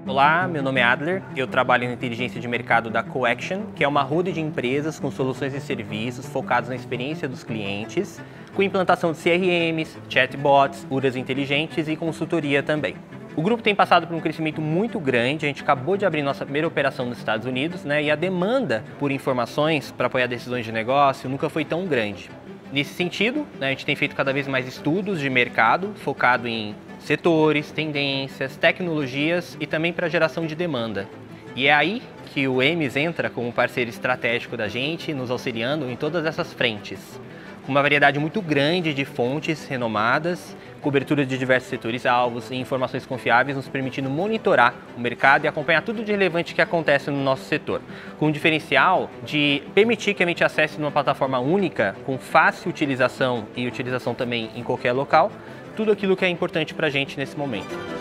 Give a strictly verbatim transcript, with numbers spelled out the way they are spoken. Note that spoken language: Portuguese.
Olá, meu nome é Adler, eu trabalho na inteligência de mercado da Coaction, que é uma rede de empresas com soluções e serviços focados na experiência dos clientes, com implantação de C R Ms, chatbots, U R As inteligentes e consultoria também. O grupo tem passado por um crescimento muito grande, a gente acabou de abrir nossa primeira operação nos Estados Unidos, né, e a demanda por informações para apoiar decisões de negócio nunca foi tão grande. Nesse sentido, né, a gente tem feito cada vez mais estudos de mercado, focado em setores, tendências, tecnologias e também para geração de demanda. E é aí que o E M S entra como parceiro estratégico da gente, nos auxiliando em todas essas frentes. Com uma variedade muito grande de fontes renomadas, cobertura de diversos setores-alvos e informações confiáveis, nos permitindo monitorar o mercado e acompanhar tudo de relevante que acontece no nosso setor. Com o diferencial de permitir que a gente acesse numa plataforma única, com fácil utilização e utilização também em qualquer local, tudo aquilo que é importante para a gente nesse momento.